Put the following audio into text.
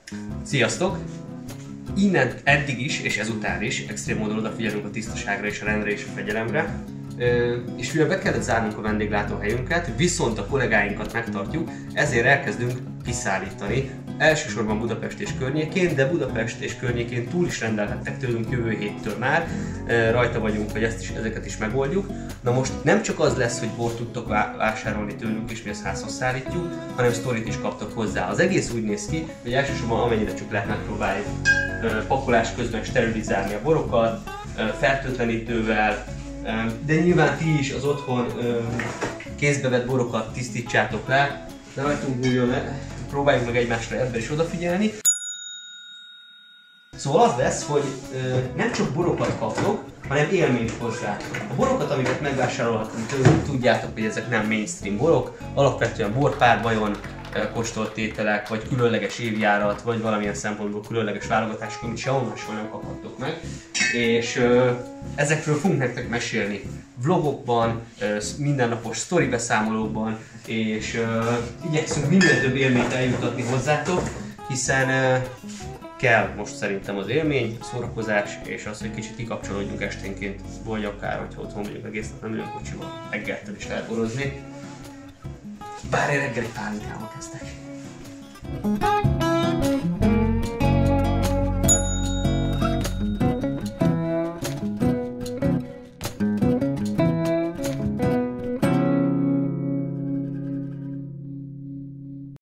Sziasztok! Innen eddig is, és ezután is extrém módon odafigyelünk a tisztaságra és a rendre és a fegyelemre. És mivel be kellett zárnunk a vendéglátóhelyünket, viszont a kollégáinkat megtartjuk, ezért elkezdünk kiszállítani. Elsősorban Budapest és környékén, de Budapest és környékén túl is rendelhettek tőlünk jövő héttől már. Rajta vagyunk, hogy ezeket is megoldjuk. Na most nem csak az lesz, hogy bort tudtok vásárolni tőlünk és mi ezt házhoz szállítjuk, hanem sztorit is kaptok hozzá. Az egész úgy néz ki, hogy elsősorban amennyire csak lehet megpróbáljuk pakolás közben sterilizálni a borokat, fertőtlenítővel, de nyilván ti is az otthon kézbe vett borokat tisztítsátok le, de rajtunk múljon le, próbáljuk meg egymásra ebben is odafigyelni. Szóval az lesz, hogy nem csak borokat kaptok, hanem élményt hozzá. A borokat, amiket megvásárolhatunk tőlünk, tudjátok, hogy ezek nem mainstream borok, alapvetően borpárbajon kóstolt tételek, vagy különleges évjárat, vagy valamilyen szempontból különleges válogatások, amit sehol máshol nem kaphattok meg. És ezekről fogunk nektek mesélni vlogokban, mindennapos sztori beszámolókban, és igyekszünk minél több élményt eljutatni hozzátok, hiszen kell most szerintem az élmény, a szórakozás, és az, hogy kicsit kikapcsolódjunk esténként, vagy akár, hogyha otthon vagyunk egész nap, nem ülünk kocsiban, reggeltől is lehet borozni. Bár én reggel egy pálinkával kezdek.